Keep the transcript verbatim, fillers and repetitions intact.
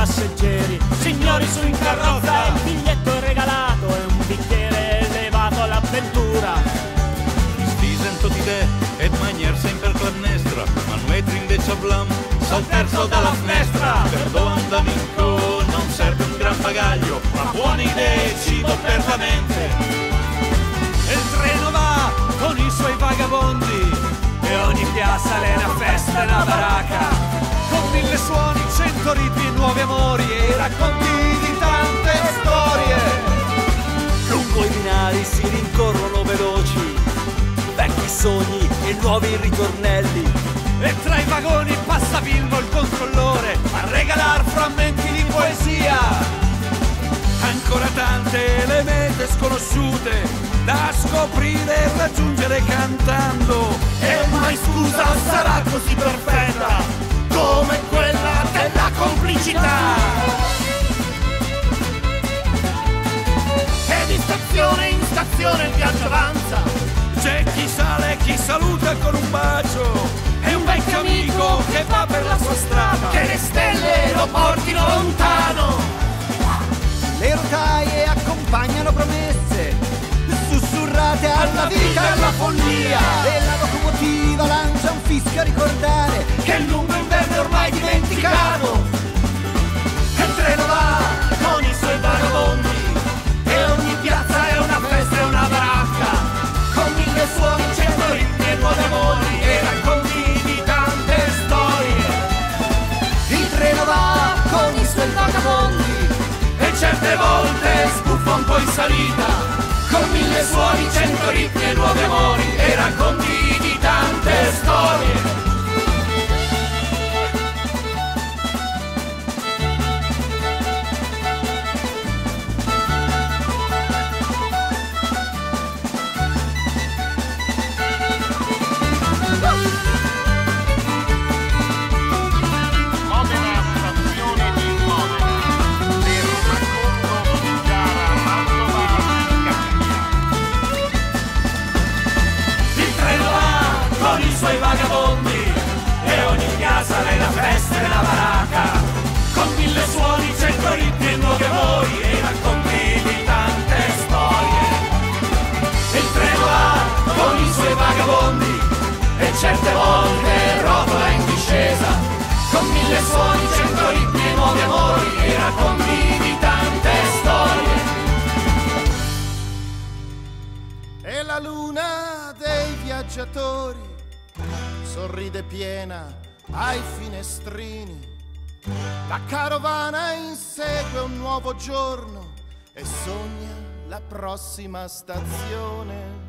passeggeri, signori su in carrozza, e il biglietto è regalato e un bicchiere elevato all'avventura. Disen tot idee et manier sempre clanestra, ma noi invece abbiamo salterzo dalla finestra. Per dove andiamo in co non serve un gran bagaglio, ma buone idee ci do per la mente. E il treno va con i suoi vagabondi e ogni piazza è una festa e una baracca, con mille suoni, cento ritmi e nuovi amori e racconti di tante storie. Lungo i binari si rincorrono veloci vecchi sogni e nuovi ritornelli, e tra i vagoni passa Vilmo il controllore a regalar frammenti di poesia. Ancora tante le mete sconosciute da scoprire e raggiungere cantando. E mai scusa sarà così perfetta come quella della complicità. E di stazione in stazione il viaggio avanza. C'è chi sale e chi saluta con un bacio, e un vecchio amico che va per la sua strada, che le stelle lo portino lontano. Le rotaie accompagnano promesse sussurrate alla vita e alla follia, e la locomotiva lancia un fischio a ricordare che il lungo inverno è ormai dimenticato. E il treno va con i suoi vagabondi e ogni piazza è una festa e una baracca, con mille suoni, cento ritmi e nuovi amori e racconti di tante storie. Il treno va con i suoi vagabondi e certe volte sbuffa un po' in salita, con mille suoni, cento ritmi e nuovi amori e racconti di tante storie. I vagabondi e ogni casa è una festa e una baracca, con mille suoni, cento ritmi e nuovi amori e racconti di tante storie. E il treno va con i suoi vagabondi e certe volte rotola in discesa, con mille suoni, cento ritmi e nuovi amori e racconti di tante storie. E la luna dei viaggiatori sorride piena ai finestrini. La carovana insegue un nuovo giorno e sogna la prossima stazione.